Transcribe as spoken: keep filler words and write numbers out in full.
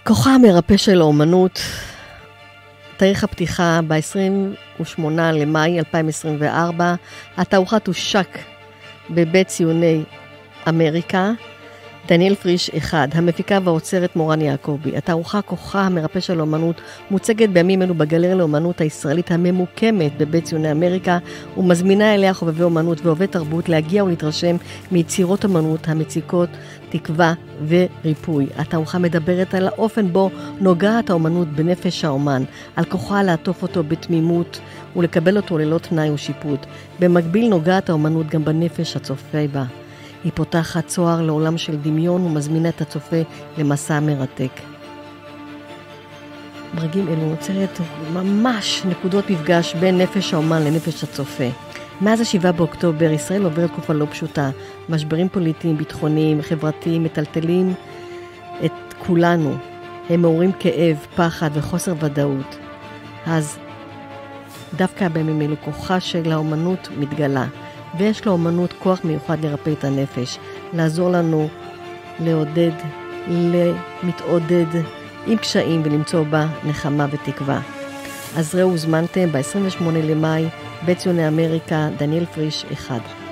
כוחה המרפא של האומנות, תאריך הפתיחה ב-עשרים ושמונה למאי אלפיים עשרים וארבע, התערוכה תושק בבית ציוני אמריקה, דניאל פריש אחד, המפיקה והאוצרת מורן יעקבי. התערוכה כוחה המרפא של האומנות מוצגת בימים אלו בגלריה לאומנות הישראלית הממוקמת בבית ציוני אמריקה, ומזמינה אליה חובבי אומנות ואוהבי תרבות להגיע ולהתרשם מיצירות אומנות המציקות תקווה וריפוי. התערוכה מדברת על האופן בו נוגעת האומנות בנפש האומן, על כוחה לעטוף אותו בתמימות ולקבל אותו ללא תנאי ושיפוט. במקביל נוגעת האומנות גם בנפש הצופה בה. היא פותחת צוהר לעולם של דמיון ומזמינה את הצופה למסע מרתק. ברגעים אלו נוצרת ממש נקודות מפגש בין נפש האומן לנפש הצופה. מאז השבעה באוקטובר ישראל עוברת תקופה לא פשוטה. משברים פוליטיים, ביטחוניים, חברתיים, מטלטלים את כולנו. הם מעוררים כאב, פחד וחוסר ודאות. אז דווקא בימים אלו כוחה של האומנות מתגלה. ויש לאומנות כוח מיוחד לרפא את הנפש, לעזור לנו לעודד, למתעודד עם קשיים ולמצוא בה נחמה ותקווה. אז ראו, הוזמנתם ב-עשרים ושמונה למאי, בית ציוני אמריקה, דניאל פריש אחד.